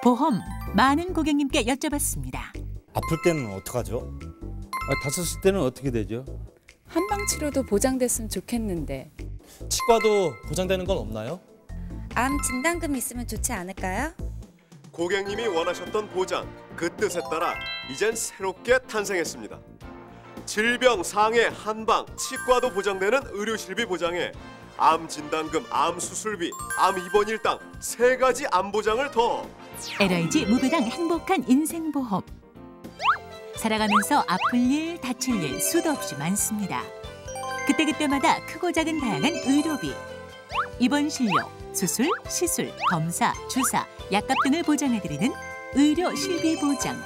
보험 많은 고객님께 여쭤봤습니다. 아플 때는 어떡하죠? 다쳤을 때는 어떻게 되죠? 한방 치료도 보장됐으면 좋겠는데. 치과도 보장되는 건 없나요? 암 진단금 있으면 좋지 않을까요? 고객님이 원하셨던 보장, 그 뜻에 따라 이젠 새롭게 탄생했습니다. 질병 상해 한방 치과도 보장되는 의료실비 보장에 암 진단금, 암 수술비, 암 입원 일당 3가지 암 보장을 더. LIG 무배당 행복한 인생보험. 살아가면서 아플 일, 다칠 일 수도 없이 많습니다. 그때그때마다 크고 작은 다양한 의료비, 입원 진료, 수술, 시술, 검사, 주사, 약값 등을 보장해드리는 의료 실비 보장.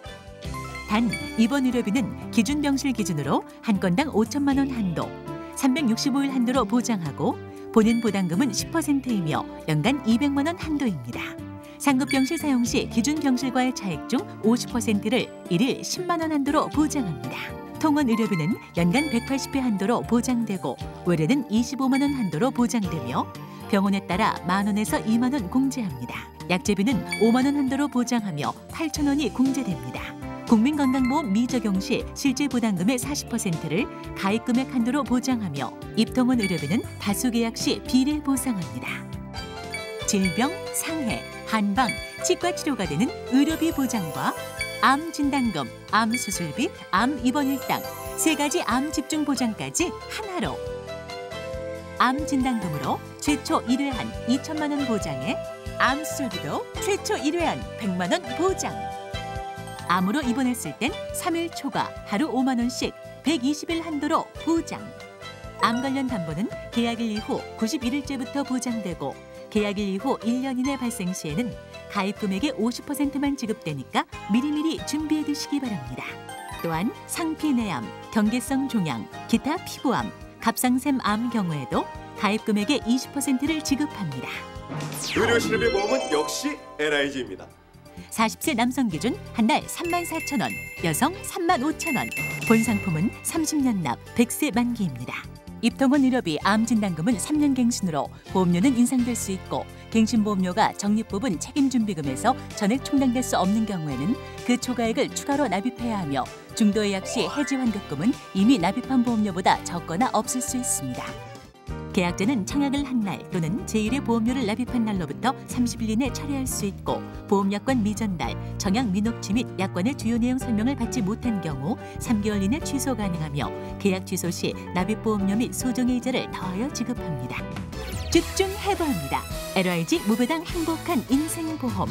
단 입원 의료비는 기준 병실 기준으로 한 건당 5천만 원 한도, 365일 한도로 보장하고 본인 부담금은 10%이며 연간 200만 원 한도입니다. 상급 병실 사용 시 기준 병실과의 차액 중 50%를 일일 10만 원 한도로 보장합니다. 통원 의료비는 연간 180회 한도로 보장되고 외래는 25만 원 한도로 보장되며 병원에 따라 만 원에서 2만 원 공제합니다. 약제비는 5만 원 한도로 보장하며 8천 원이 공제됩니다. 국민건강보험 미적용 시 실제 부담금의 40%를 가입금액 한도로 보장하며 입통원 의료비는 다수계약 시 비례 보상합니다. 질병, 상해, 한방, 치과 치료가 되는 의료비 보장과 암 진단금, 암 수술비, 암 입원 일당 3가지 암 집중 보장까지 하나로. 암 진단금으로 최초 1회한 2천만 원 보장에 암 수술비도 최초 1회한 100만 원 보장. 암으로 입원했을 땐 3일 초과 하루 5만 원씩 120일 한도로 보장. 암 관련 담보는 계약일 이후 91일째부터 보장되고 계약일 이후 1년 이내 발생 시에는 가입 금액의 50%만 지급되니까 미리미리 준비해 두시기 바랍니다. 또한 상피내암, 경계성 종양, 기타 피부암, 갑상샘 암 경우에도 가입 금액의 20%를 지급합니다. 의료실비 보험은 역시 LIG입니다. 40세 남성 기준 한 달 34,000원, 여성 35,000원. 본 상품은 30년 납 100세 만기입니다. 입통원 의료비 암 진단금은 3년 갱신으로 보험료는 인상될 수 있고 갱신보험료가 적립부분 책임준비금에서 전액 충당될 수 없는 경우에는 그 초과액을 추가로 납입해야 하며 중도 예약 시 해지 환급금은 이미 납입한 보험료보다 적거나 없을 수 있습니다. 계약자는 청약을 한 날 또는 제1회 보험료를 납입한 날로부터 30일 이내 철회할 수 있고 보험약관 미전달, 청약 미녹취 및 약관의 주요 내용 설명을 받지 못한 경우 3개월 이내 취소 가능하며 계약 취소 시 납입보험료 및 소정의 이자를 더하여 지급합니다. 집중해보합니다. LIG 무배당 행복한 인생보험.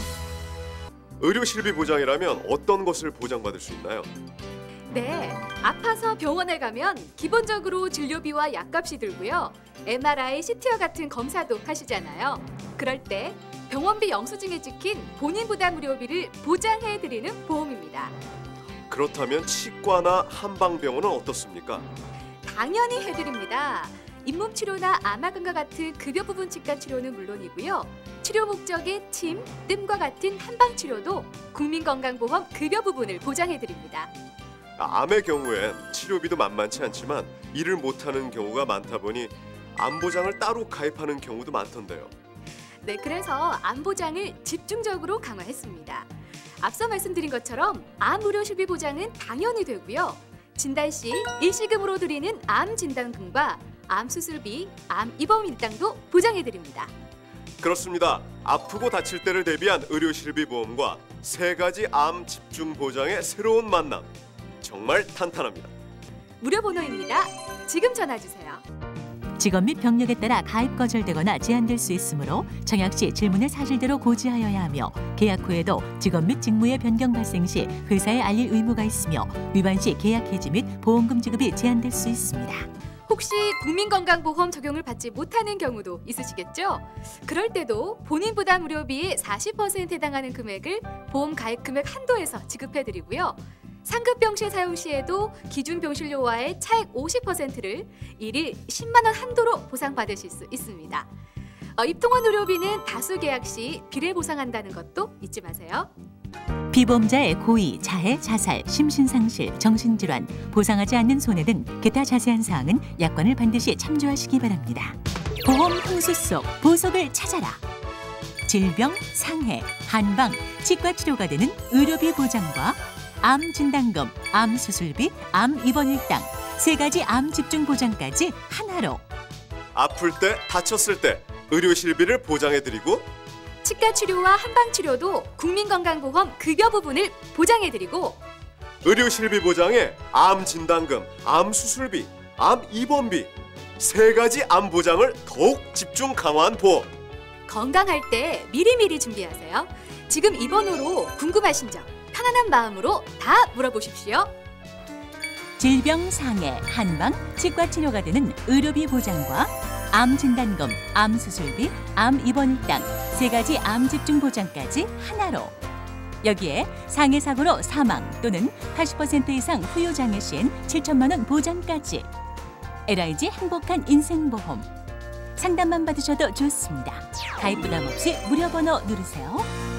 의료실비 보장이라면 어떤 것을 보장받을 수 있나요? 네, 아파서 병원에 가면 기본적으로 진료비와 약값이 들고요. MRI, CT와 같은 검사도 하시잖아요. 그럴 때 병원비 영수증에 찍힌 본인 부담 의료비를 보장해드리는 보험입니다. 그렇다면 치과나 한방병원은 어떻습니까? 당연히 해드립니다. 잇몸치료나 아마금과 같은 급여 부분 치과 치료는 물론이고요. 치료 목적의 침, 뜸과 같은 한방치료도 국민건강보험 급여 부분을 보장해드립니다. 암의 경우엔 치료비도 만만치 않지만 일을 못하는 경우가 많다 보니 암보장을 따로 가입하는 경우도 많던데요. 네, 그래서 암보장을 집중적으로 강화했습니다. 앞서 말씀드린 것처럼 암 의료실비 보장은 당연히 되고요. 진단 시 일시금으로 드리는 암 진단금과 암 수술비, 암 입원 일당도 보장해드립니다. 그렇습니다. 아프고 다칠 때를 대비한 의료실비 보험과 3가지 암 집중 보장의 새로운 만남. 정말 탄탄합니다. 무료 번호입니다. 지금 전화 주세요. 직업 및 병력에 따라 가입 거절되거나 제한될 수 있으므로 청약 시 질문의 사실대로 고지하여야 하며 계약 후에도 직업 및 직무의 변경 발생 시 회사에 알릴 의무가 있으며 위반 시 계약 해지 및 보험금 지급이 제한될 수 있습니다. 혹시 국민건강보험 적용을 받지 못하는 경우도 있으시겠죠? 그럴 때도 본인 부담 의료비의 40%에 해당하는 금액을 보험 가입 금액 한도에서 지급해드리고요. 상급 병실 사용 시에도 기준 병실료와의 차액 50%를 일일 10만 원 한도로 보상받으실 수 있습니다. 입통원 의료비는 다수 계약 시 비례 보상한다는 것도 잊지 마세요. 피보험자의 고의, 자해, 자살, 심신상실, 정신질환, 보상하지 않는 손해 등 기타 자세한 사항은 약관을 반드시 참조하시기 바랍니다. 보험 홍수 속 보석을 찾아라. 질병, 상해, 한방, 치과 치료가 되는 의료비 보장과 암 진단금, 암 수술비, 암 입원 일당, 3가지 암 집중 보장까지 하나로. 아플 때, 다쳤을 때 의료실비를 보장해드리고 치과 치료와 한방 치료도 국민건강보험 급여 부분을 보장해드리고 의료실비 보장에 암 진단금, 암 수술비, 암 입원비 3가지 암 보장을 더욱 집중 강화한 보험. 건강할 때 미리미리 준비하세요. 지금 이 번호로 궁금하신 점 편안한 마음으로 다 물어보십시오. 질병, 상해, 한방, 치과 치료가 되는 의료비 보장과 암 진단금, 암 수술비, 암 입원 일당, 3가지 암 집중 보장까지 하나로. 여기에 상해 사고로 사망 또는 80% 이상 후유 장애 시엔 7천만 원 보장까지. LIG 행복한 인생보험. 상담만 받으셔도 좋습니다. 가입 부담 없이 무료 번호 누르세요.